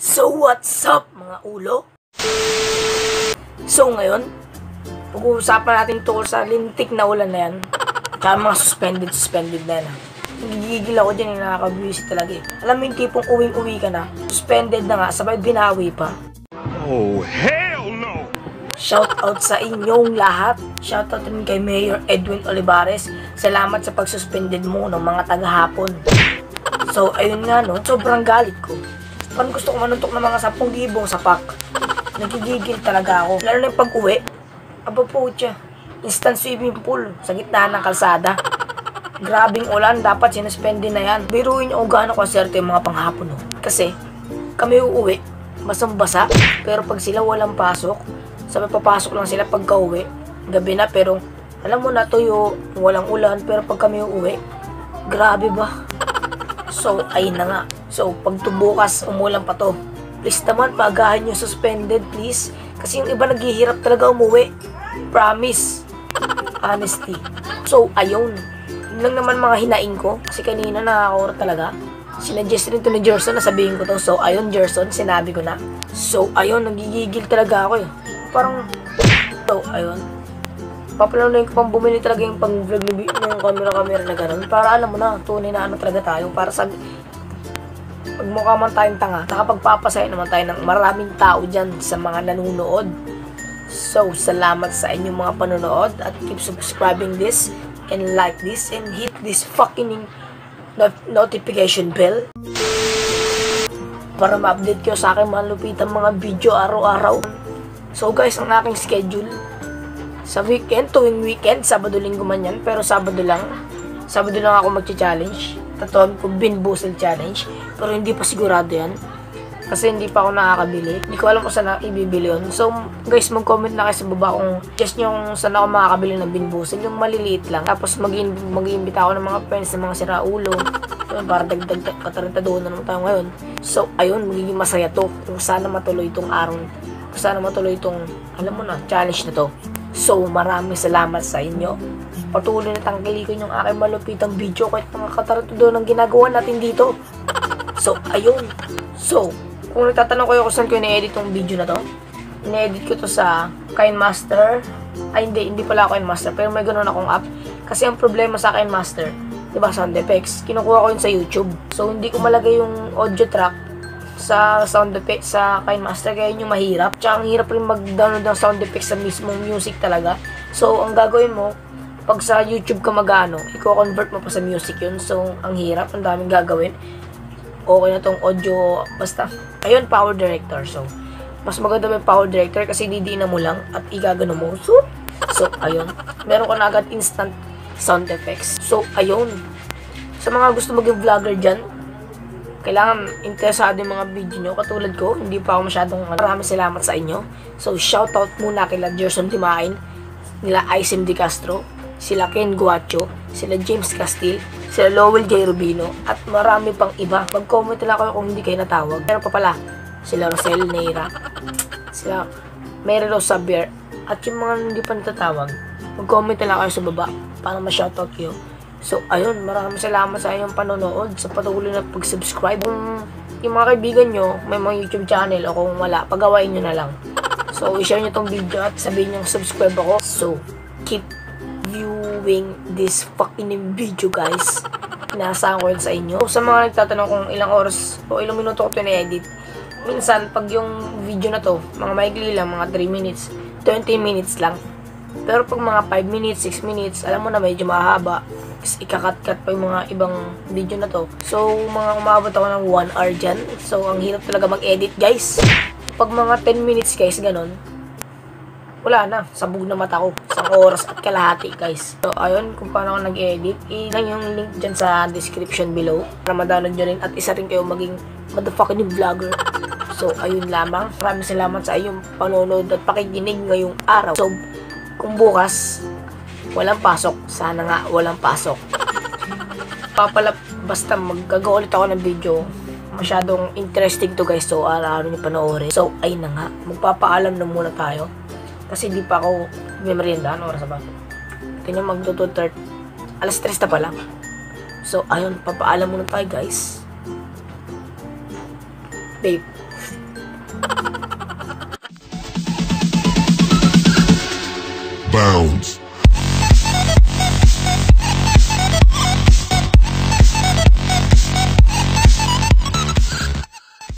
So what's up mga ulo? So ngayon, pag-uusapan natin tungkol sa lintik na ulan na yan. Tsaka mga suspended na yan. Nagigigil ako dyan, nakaka-busy talaga eh. Alam mo yung tipong uwing-uwi ka na, suspended na nga, sabay binawi pa. Oh hell no! Shoutout sa inyong lahat. Shoutout din kay Mayor Edwin Olivares. Salamat sa pagsuspended mo ng mga tagahapon. So ayun nga no, sobrang galit ko. Parang gusto ko manuntok ng mga 10,000 sa pack. Nagigigil talaga ako. Lalo na yung pag-uwi. Aba po siya. Instant swimming pool sa gitna ng kalsada. Grabing ulan, dapat sinuspende na yan. Biruin nyo kung gaano kaserte yung mga panghapon. No? Kasi kami uuwi, basang-basa. Pero pag sila walang pasok, sabi papasok lang sila pagka uwi. Gabi na pero alam mo na tuyo, walang ulan. Pero pag kami uuwi, grabe ba? So ayun na nga. So, pag bukas, umulan pa to. Please naman, paagahan nyo suspended, please. Kasi yung iba naghihirap talaga umuwi. Promise. Honesty. So, ayun. Yun lang naman mga hinaing ko. Kasi kanina nakakaura talaga. Sinuggest rin to ni Gerson na sabihin ko to. So, ayun, Gerson, sinabi ko na. So, ayun, nagigigil talaga ako eh. Parang, so, ayun. Papalanuin ko pang bumili talaga yung pang-vlog ng camera na gano'n. Para alam mo na, tunay na ano talaga tayo. Para sa pagmukha man tayong tanga, nakapagpapasaya naman tayo ng maraming tao dyan sa mga nanonood. So, salamat sa inyong mga panonood at keep subscribing this and like this and hit this fucking notification bell para ma-update kayo sa akin malupitang mga video araw-araw. So guys, ang aking schedule sa weekend, tuwing weekend, Sabado-Linggo man yan, pero Sabado lang ako mag-challenge. Tatawag ko Binbusel Challenge. Pero hindi pa sigurado yan. Kasi hindi pa ako nakakabili. Hindi ko alam kung saan ibibili yun. So, guys, mag-comment na kayo sa baba kung just yung saan ako makakabili ng Binbusel. Yung maliliit lang. Tapos mag-iimbita ako ng mga friends, ng mga siraulo. Para dagdag katarantado na naman tayo ngayon. So, ayun, magiging masaya to. Kung sana matuloy itong araw. Kung sana matuloy itong, alam mo na, challenge na to. So, maraming salamat sa inyo. Patuloy na tangkilikin yung aking malupitang video kahit mga katarantado ng ginagawa natin dito. So, ayun. So, kung nagtatanong kayo kung saan ko ina-edit yung video na to, ina-edit ko to sa KineMaster. Ay, hindi pala KineMaster, pero may ganun akong app. Kasi ang problema sa KineMaster, diba, sound effects, kinukuha ko yun sa YouTube. So, hindi ko malagay yung audio track sa sound effects sa KineMaster, kaya yun yung mahirap. Tsaka ang hirap rin mag-download ng sound effects sa mismong music talaga. So, ang gagawin mo, pag sa YouTube ka mag-ano, i-convert mo pa sa music yun. So, ang hirap, ang daming gagawin. Okay na tong audio, basta. Ayun, Power Director. So, mas maganda may Power Director kasi didiinan mo lang at igagano mo. So, ayun. Meron ka na agad instant sound effects. So, ayun. Sa mga gusto maging vlogger dyan, kailangan interesado yung mga video nyo. Katulad ko, hindi pa ako masyadong maraming salamat sa inyo. So, shoutout muna kila Gerson Timain, nila Aisim Di Castro, sila Ken Guacho, sila James Castile, sila Lowell J. Rubino, at marami pang iba. Mag-comment lang kayo kung hindi kayo natawag. Pero pa pala, sila Rosel Neira, sila Mary Rose Sabier, at yung mga hindi pa natatawag, mag-comment lang kayo sa baba para ma-shoutout kayo. So, ayun, maraming salamat sa inyong panonood, sa patuloy na pag-subscribe. Kung yung mga kaibigan nyo, may mga YouTube channel, o kung wala, pagawain nyo na lang. So, i-share nyo tong video at sabihin nyo subscribe ako. So, keep viewing this fucking video, guys. Inaasahan ko yun sa inyo. So, sa mga nagtatanong kung ilang oras o ilang minuto ko ito na-edit, minsan, pag yung video na to, mga maigli lang, mga 3 minutes, 20 minutes lang. Pero pag mga 5 minutes, 6 minutes, alam mo na medyo mahaba. Ikakat-cut pa yung mga ibang video na to. So, mga umabot ako ng 1 hour dyan. So, ang hirap talaga mag-edit, guys. Pag mga 10 minutes, guys, ganon, wala na, sabog na mata ko. 1 oras at kalahati, guys. So, ayun, kung paano ako nag-edit, ilan yung link dyan sa description below para ma-download nyo rin at isa rin kayo maging motherfucking vlogger. So, ayun lamang. Maraming salamat sa iyong panonood at pakikinig ngayong araw. So, kung bukas, walang pasok, sana nga walang pasok. Basta maggagawa ulit ako ng video. Masyadong interesting to, guys. So, araw-araw nyo panoorin. So, ayun na nga. Magpapaalam na muna tayo. Kasi di pa ako may merienda. Ano oras ba? Kanya magtututurt. Alas 3 na pala. So, ayun. Papaalam muna tayo, guys. Babe. Bounds.